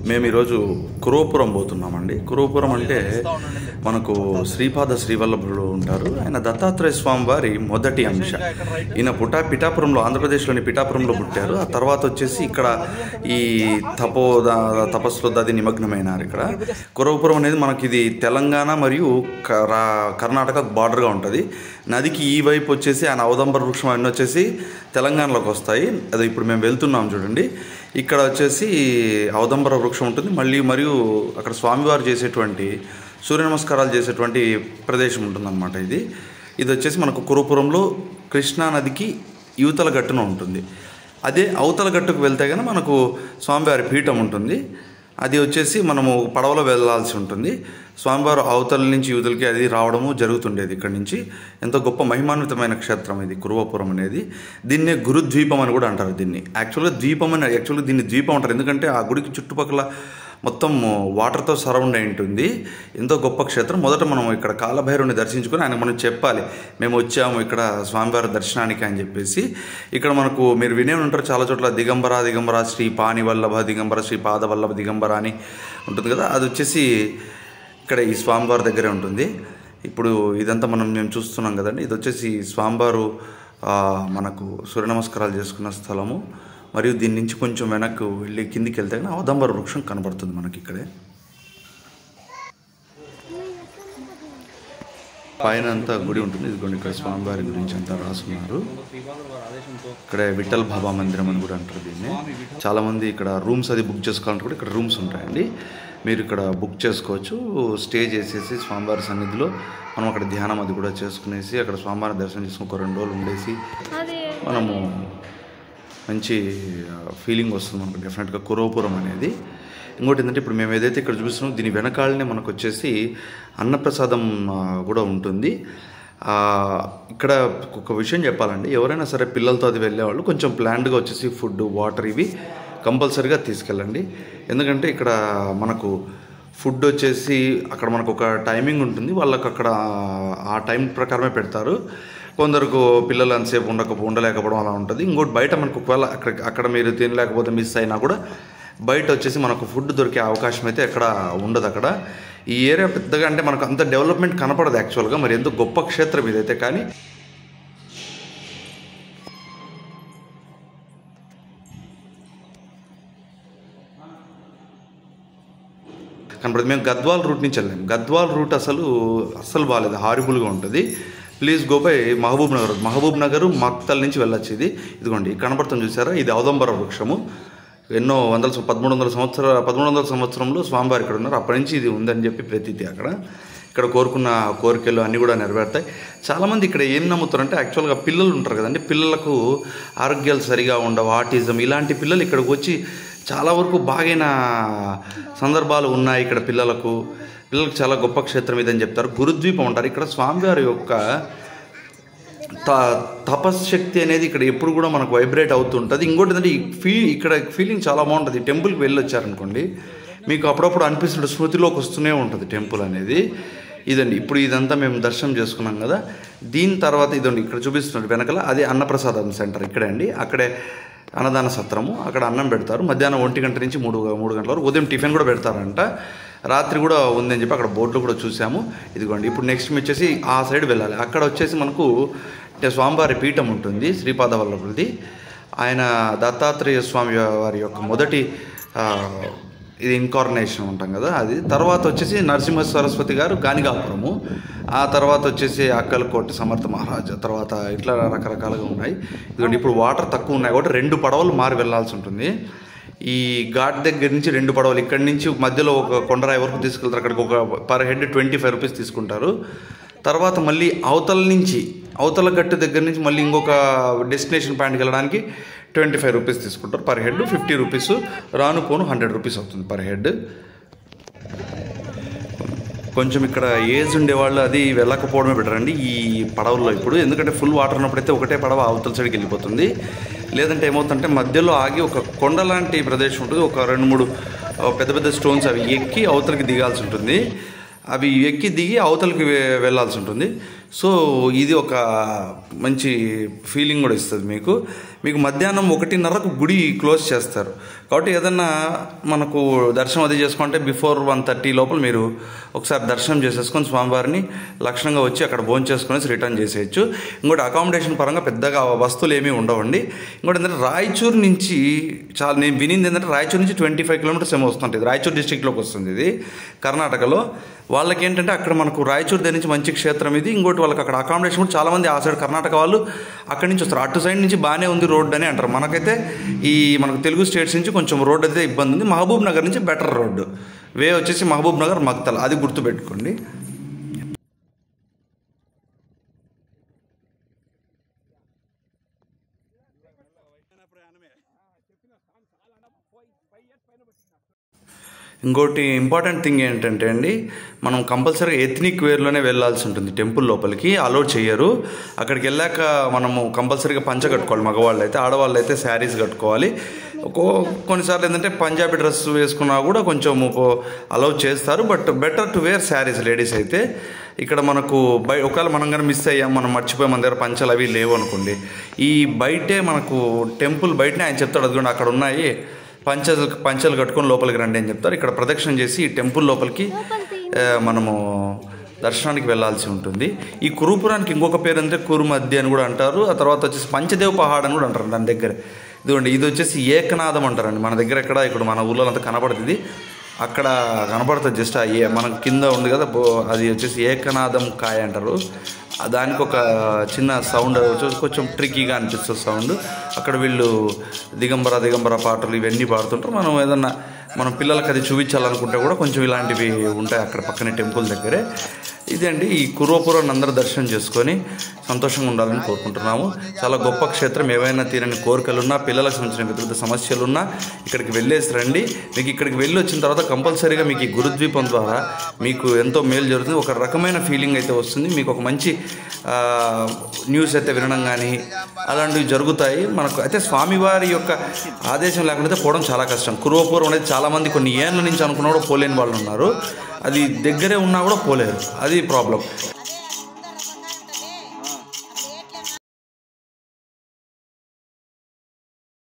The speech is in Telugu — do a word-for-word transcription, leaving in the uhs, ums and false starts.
మేము ఈరోజు కురవపురం పోతున్నామండి. కురవపురం అంటే మనకు శ్రీపాద శ్రీవల్లభుడు ఉంటారు. ఆయన దత్తాత్రేయ స్వామి వారి మొదటి అంశ. ఈయన పుటా పిఠాపురంలో, ఆంధ్రప్రదేశ్లోని పిఠాపురంలో పుట్టారు. ఆ తర్వాత వచ్చేసి ఇక్కడ ఈ తపో తపస్సులో దది నిమగ్నమైనారు. ఇక్కడ కురవపురం అనేది మనకి ఇది తెలంగాణ మరియు కర్ణాటక బార్డర్గా ఉంటుంది. నదికి ఈ వైపు వచ్చేసి ఆయన ఔదంబర వృక్షం అన్నీ వచ్చేసి తెలంగాణలోకి వస్తాయి. అది ఇప్పుడు మేము వెళ్తున్నాం చూడండి. ఇక్కడ వచ్చేసి ఔదంబర వృక్షం ఉంటుంది. మళ్ళీ మరియు అక్కడ స్వామివారు చేసేటువంటి సూర్య నమస్కారాలు చేసేటువంటి ప్రదేశం ఉంటుందన్నమాట. ఇది ఇది వచ్చేసి మనకు కురవపురంలో కృష్ణానదికి యువతల గట్టున ఉంటుంది. అదే అవతల గట్టుకు వెళ్తే కనుక మనకు స్వామివారి పీఠం ఉంటుంది. అది వచ్చేసి మనము పడవలో వెళ్ళాల్సి ఉంటుంది. స్వామివారు అవతల నుంచి యువతలకి అది రావడము జరుగుతుండేది. ఇక్కడ నుంచి ఎంతో గొప్ప మహిమాన్వితమైన క్షేత్రం ఇది కురవపురం అనేది. దీన్నే గురుద్వీపం అని కూడా అంటారు. దీన్ని యాక్చువల్గా ద్వీపం అని యాక్చువల్గా దీన్ని ద్వీపం అంటారు. ఎందుకంటే ఆ గుడికి చుట్టుపక్కల మొత్తం వాటర్తో సరౌండ్ అయి ఉంటుంది. ఎంతో గొప్ప క్షేత్రం. మొదట మనం ఇక్కడ కాలభైరవుని దర్శించుకొని ఆయన మనం చెప్పాలి మేము వచ్చాము ఇక్కడ స్వామివారి దర్శనానికి అని చెప్పేసి. ఇక్కడ మనకు మీరు వినే ఉంటారు చాలా చోట్ల దిగంబర దిగంబర శ్రీ పాని వల్లభ దిగంబర శ్రీ పాద వల్లభ దిగంబర అని ఉంటుంది కదా. అది వచ్చేసి ఇక్కడ ఈ స్వామివారి దగ్గరే ఉంటుంది. ఇప్పుడు ఇదంతా మనం మేము చూస్తున్నాం కదండి. ఇది వచ్చేసి స్వామివారు మనకు సూర్య నమస్కారాలు చేసుకున్న స్థలము. మరియు దీని నుంచి కొంచెం వెనక్కు వెళ్ళి కిందికి వెళ్తే కానీ ఔదంబర వృక్షం కనబడుతుంది మనకి ఇక్కడే. పైన అంతా గుడి ఉంటుంది. ఇదిగోండి ఇక్కడ స్వామివారి గురించి అంతా రాసుకున్నారు. ఇక్కడ విఠల్ బాబా మందిరం అని కూడా అంటారు దీన్ని. చాలామంది ఇక్కడ రూమ్స్ అది బుక్ చేసుకోవాలంటే కూడా ఇక్కడ రూమ్స్ ఉంటాయండి. మీరు ఇక్కడ బుక్ చేసుకోవచ్చు. స్టే చేసేసి స్వామివారి సన్నిధిలో మనం అక్కడ ధ్యానం అది కూడా చేసుకునేసి అక్కడ స్వామివారి దర్శనం చేసుకుని ఒక రెండు రోజులు ఉండేసి మనము మంచి ఫీలింగ్ వస్తుంది మనకు డెఫినెట్గా కురవపురం అనేది. ఇంకోటి ఏంటంటే ఇప్పుడు మేము ఏదైతే ఇక్కడ చూపిస్తున్నామో దీని వెనకాలనే మనకు వచ్చేసి అన్నప్రసాదం కూడా ఉంటుంది. ఇక్కడ ఒక విషయం చెప్పాలండి, ఎవరైనా సరే పిల్లలతో అది వెళ్ళేవాళ్ళు కొంచెం ప్లాన్డ్గా వచ్చేసి ఫుడ్ వాటర్ ఇవి కంపల్సరీగా తీసుకెళ్ళండి. ఎందుకంటే ఇక్కడ మనకు ఫుడ్ వచ్చేసి అక్కడ మనకు ఒక టైమింగ్ ఉంటుంది. వాళ్ళకు అక్కడ ఆ టైం ప్రకారమే పెడతారు. కొందరికి పిల్లలు అంతసేపు ఉండక ఉండలేకపోవడం అలా ఉంటుంది. ఇంకోటి బయట మనకు ఒకవేళ అక్కడ అక్కడ మీరు తినలేకపోతే మిస్ అయినా కూడా బయట వచ్చేసి మనకు ఫుడ్ దొరికే అవకాశం అయితే ఎక్కడ ఉండదు. అక్కడ ఈ ఏరియా పెద్దగా అంటే మనకు అంత డెవలప్మెంట్ కనపడదు యాక్చువల్గా. మరి ఎంతో గొప్ప క్షేత్రం ఇదైతే. కానీ కనపడదు. మేము గద్వాల్ రూట్ నుంచి వెళ్ళాము. గద్వాల్ రూట్ అసలు అస్సలు బాగాలేదు, హారిబుల్గా ఉంటుంది. Please go by Mahabubnagar. Mahabubnagar Maktal నుంచి వెళ్ళొచ్చు. ఇది ఇదిగోండి కనపడుతుంది చూసారా, ఇది ఔదంబర వృక్షము. ఎన్నో వందల పదమూడు వందల సంవత్సర పదమూడు వందల సంవత్సరంలో స్వామివారి ఇక్కడ ఉన్నారు. అప్పటి నుంచి ఇది ఉందని చెప్పి ప్రతీతి అక్కడ ఇక్కడ కోరుకున్న కోరికలు అన్నీ కూడా నెరవేరుతాయి. చాలామంది ఇక్కడ ఏం నమ్ముతారంటే యాక్చువల్గా పిల్లలు ఉంటారు కదండి, పిల్లలకు ఆరోగ్యాలు సరిగా ఉండవు, ఆటిజం, ఇలాంటి పిల్లలు ఇక్కడికి వచ్చి చాలా వరకు బాగైన సందర్భాలు ఉన్నాయి. ఇక్కడ పిల్లలకు పిల్లలకు చాలా గొప్ప క్షేత్రం ఇదని చెప్తారు. గురుద్వీపం అంటారు. ఇక్కడ స్వామివారి యొక్క త తపశక్తి అనేది ఇక్కడ ఎప్పుడు కూడా మనకు వైబ్రేట్ అవుతుంటుంది. ఇంకోటి ఏంటంటే ఈ ఫీ ఇక్కడ ఫీలింగ్ చాలా బాగుంటుంది. టెంపుల్కి వెళ్ళి వచ్చారనుకోండి మీకు అప్పుడప్పుడు అనిపిస్తుంది, స్మృతిలోకి వస్తూనే ఉంటుంది టెంపుల్ అనేది. ఇదండి ఇప్పుడు ఇదంతా మేము దర్శనం చేసుకున్నాం కదా. దీని తర్వాత ఇదండి ఇక్కడ చూపిస్తున్నారు వెనకాల, అది అన్నప్రసాదం సెంటర్ ఇక్కడే అండి. అక్కడే అన్నదాన సత్రము. అక్కడ అన్నం పెడతారు మధ్యాహ్నం ఒంటి గంట నుంచి మూడు మూడు గంటల వరకు. ఉదయం టిఫిన్ కూడా పెడతారంట. రాత్రి కూడా ఉందని చెప్పి అక్కడ బోర్డులో కూడా చూసాము. ఇదిగోండి ఇప్పుడు నెక్స్ట్ వచ్చేసి ఆ సైడ్ వెళ్ళాలి. అక్కడ వచ్చేసి మనకు స్వామివారి పీఠం ఉంటుంది శ్రీపాద వల్లభుడిది. ఆయన దత్తాత్రేయ స్వామి వారి యొక్క మొదటి ఇది ఇన్కార్నేషన్ ఉంటాం కదా అది. తర్వాత వచ్చేసి నరసింహ సరస్వతి గారు గానిగాపురము. ఆ తర్వాత వచ్చేసి అక్కలకోట సమర్థ మహారాజా, తర్వాత ఇట్లా రకరకాలుగా ఉన్నాయి. ఇదిగోండి ఇప్పుడు వాటర్ తక్కువ ఉన్నాయి కాబట్టి రెండు పడవలు మారి వెళ్ళాల్సి ఉంటుంది. ఈ ఘాట్ దగ్గర నుంచి రెండు పడవలు, ఇక్కడి నుంచి మధ్యలో ఒక కొండరాయి వరకు తీసుకెళ్తారు. అక్కడికి ఒక per head twenty five rupees తీసుకుంటారు. తర్వాత మళ్ళీ అవతల నుంచి అవతల గట్టు దగ్గర నుంచి మళ్ళీ ఇంకొక డెస్టినేషన్ పాయింట్కి వెళ్ళడానికి ట్వంటీ ఫైవ్ రూపీస్ తీసుకుంటారు పర్ హెడ్. ఫిఫ్టీ రూపీస్ రాను పోను హండ్రెడ్ రూపీస్ అవుతుంది పర్ హెడ్. కొంచెం ఇక్కడ ఏజ్ ఉండేవాళ్ళు అది వెళ్ళకపోవడమే బెటర్ అండి ఈ పడవల్లో ఇప్పుడు. ఎందుకంటే ఫుల్ వాటర్ ఉన్నప్పుడైతే ఒకటే పడవ అవతల సైడ్కి వెళ్ళిపోతుంది. లేదంటే ఏమవుతుందంటే మధ్యలో ఆగి ఒక కొండ లాంటి ప్రదేశం ఉంటుంది. ఒక రెండు మూడు పెద్ద పెద్ద స్టోన్స్ అవి ఎక్కి అవతలకి దిగాల్సి ఉంటుంది. అవి ఎక్కి దిగి అవతలకి వెళ్ళాల్సి ఉంటుంది. సో ఇది ఒక మంచి ఫీలింగ్ కూడా ఇస్తుంది మీకు. మీకు మధ్యాహ్నం ఒకటిన్నరకు గుడి క్లోజ్ చేస్తారు. కాబట్టి ఏదన్నా మనకు దర్శనం అది చేసుకుంటే బిఫోర్ వన్ థర్టీ లోపల మీరు ఒకసారి దర్శనం చేసేసుకొని స్వామివారిని లక్షణంగా వచ్చి అక్కడ భోజనం చేసుకుని రిటర్న్ చేసేయచ్చు. ఇంకోటి అకామిడేషన్ పరంగా పెద్దగా వస్తువులు ఏమీ ఉండవండి. ఇంకోటి ఏంటంటే రాయచూరు నుంచి చాలా నేను వినింది ఏంటంటే రాయచూరు నుంచి ట్వంటీ ఫైవ్ కిలోమీటర్స్ ఏమో వస్తుంటుంది. రాయచూరు డిస్టిక్లోకి వస్తుంది ఇది కర్ణాటకలో. వాళ్ళకి ఏంటంటే అక్కడ మనకు రాయచూరు దగ్గర నుంచి మంచి క్షేత్రం ఇది. ఇంకోటి వాళ్ళకి అక్కడ అకామిడేషన్ కూడా చాలామంది ఆ సైడ్ కర్ణాటక వాళ్ళు అక్కడి నుంచి వస్తారు. అటు సైడ్ నుంచి బాగానే ఉంది రోడ్ అని అంటారు. మనకైతే ఈ మనకు తెలుగు స్టేట్స్ నుంచి కొంచెం రోడ్ అయితే ఇబ్బంది ఉంది. మహబూబ్ నగర్ నుంచి బెటర్ రోడ్డు వే వచ్చేసి మహబూబ్ నగర్ మక్తల్, అది గుర్తుపెట్టుకోండి. ఇంకోటి ఇంపార్టెంట్ థింగ్ ఏంటంటే అండి, మనం కంపల్సరీగా ఎథ్నిక్ వేర్లోనే వెళ్ళాల్సి ఉంటుంది. టెంపుల్ లోపలికి అలౌ చేయరు. అక్కడికి వెళ్ళాక మనము కంపల్సరీగా పంచ కట్టుకోవాలి మగవాళ్ళు అయితే. ఆడవాళ్ళు అయితే శారీస్ కట్టుకోవాలి. ఒక్కో కొన్నిసార్లు ఏంటంటే పంజాబీ డ్రెస్ వేసుకున్నా కూడా కొంచెం అలౌ చేస్తారు. But better to wear saris ladies అయితే. ఇక్కడ మనకు బై ఒకవేళ మనం కానీ మిస్ అయ్యాం, మనం మర్చిపోయి మన దగ్గర పంచలు అవి లేవు అనుకోండి, ఈ బయటే మనకు టెంపుల్ బయటనే ఆయన చెప్తాడు, అదిగోండి అక్కడ ఉన్నాయి పంచలు పంచలు కట్టుకొని లోపలికి రండి అని చెప్తారు. ఇక్కడ ప్రదక్షిణ చేసి ఈ టెంపుల్ లోపలికి మనము దర్శనానికి వెళ్ళాల్సి ఉంటుంది. ఈ కురుపురానికి ఇంకొక పేరు అంటే కురుమధ్య అని కూడా అంటారు. ఆ తర్వాత వచ్చేసి పంచదేవ పహాడ్ అని కూడా అంటారు దాని దగ్గర. ఇదిగోండి ఇది వచ్చేసి ఏకనాథం అంటారండి. మన దగ్గర ఎక్కడ ఇక్కడ మన ఊళ్ళో అంతా కనపడుతుంది, అక్కడ కనపడుతుంది జస్ట్ ఆ ఏ మన కింద ఉంది కదా, అది వచ్చేసి ఏకనాథం కాయ అంటారు. దానికి ఒక చిన్న సౌండ్ కొంచెం ట్రిక్కీగా అనిపిస్తుంది సౌండ్. అక్కడ వీళ్ళు దిగంబర దిగంబర పాటలు ఇవన్నీ పాడుతుంటారు. మనం ఏదన్నా మనం పిల్లలకి అది చూపించాలనుకుంటే కూడా కొంచెం ఇలాంటివి ఉంటాయి అక్కడ పక్కనే టెంపుల్ దగ్గరే. ఇదండి ఈ కురువపురాన్ని అందరూ దర్శనం చేసుకొని సంతోషంగా ఉండాలని కోరుకుంటున్నాము. చాలా గొప్ప క్షేత్రం. ఏవైనా తీరని కోరికలున్నా, పిల్లలకు సంబంధించిన వివిధ సమస్యలున్నా ఇక్కడికి వెళ్ళేసి రండి. మీకు ఇక్కడికి వెళ్ళి వచ్చిన తర్వాత కంపల్సరీగా మీకు ఈ గురుద్వీపం ద్వారా మీకు ఎంతో మేలు జరుగుతుంది. ఒక రకమైన ఫీలింగ్ అయితే వస్తుంది. మీకు ఒక మంచి న్యూస్ అయితే వినడం కానీ అలాంటివి జరుగుతాయి మనకు. అయితే స్వామివారి యొక్క ఆదేశం లేకుండా పోవడం చాలా కష్టం. కురువపురం అనేది చాలామంది కొన్ని ఏళ్ళ నుంచి అనుకున్నా కూడా పోలేని వాళ్ళు ఉన్నారు. అది దగ్గరే ఉన్నా కూడా పోలేరు, అది ప్రాబ్లం.